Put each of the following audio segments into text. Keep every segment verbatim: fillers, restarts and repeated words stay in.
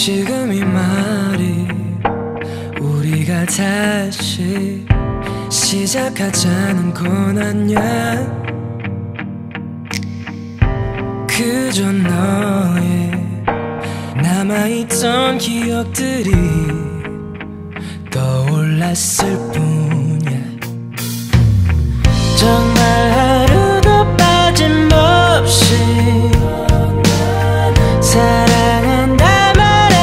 지금 이 말이 우리가 다시 시작하자는 건 아냐. 그저 너의 남아있던 기억들이 떠올랐을 뿐이야. 정말 하루도 빠짐없이 사랑한다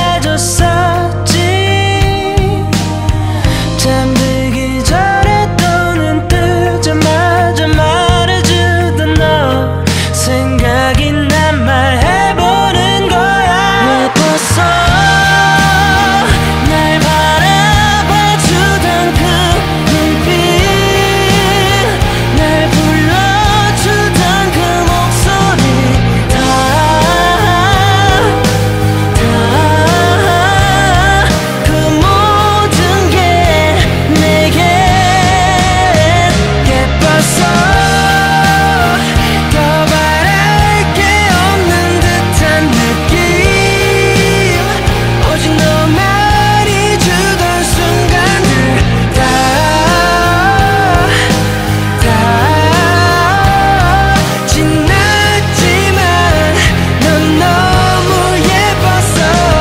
말해줬었지. 잠들기 전에 또 눈 뜨자마자 말해주던 너 생각이 난 말해보는 거야. 예뻤어 날 바라봐주던 그 눈빛, 날 불러주던 그 목소리, 다 다 그 모든 게 내게 예뻤어. 더 바랄 게 없는 듯한 느낌, 오직 너만이 주던 순간들 다 다 지났지만 넌 너무 예뻤어.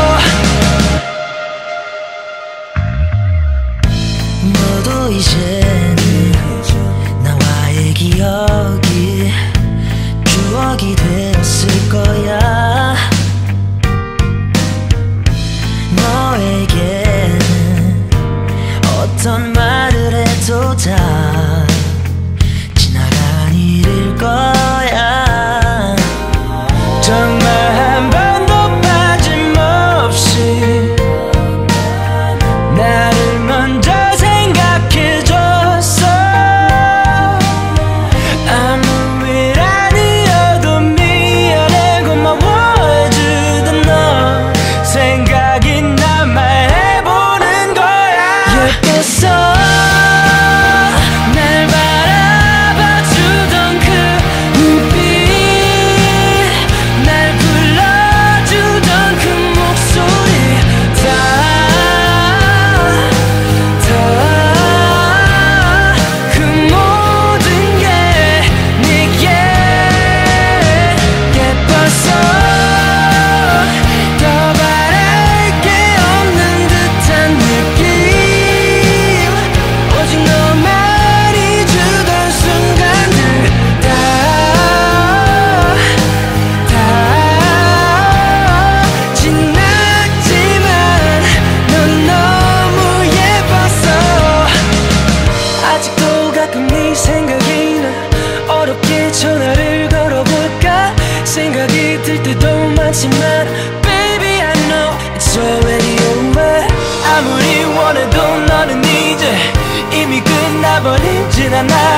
너도 이제는 나와의 기억이 추억이 되었을 거야. 너에게는 어떤 말을 해도 다 지나간 일일 거야. 정말 한 번도 빠짐없이 나를 먼저 생각해줬어. 아무 일 아니어도 미안해 고마워해주던 너 생각이 나 말해보는 거야. 예뻤어 날 바라봐주던 그 눈빛, 날 불러주던 그 목소리, 다 다 그 모든 게 내게 예뻤어. 더 바랄 게 없는 듯한 느낌, 오직 너만이 주던 순간들 다 다 지났지만 넌 너무 예뻤어. 아직도 가끔 네 생각이 나. 어렵게 전화를 걸어볼까 생각이 들 때도 많지만 Baby I know it's already over. 아무리 원해도 너는 이제 이미 끝나버린 지난 날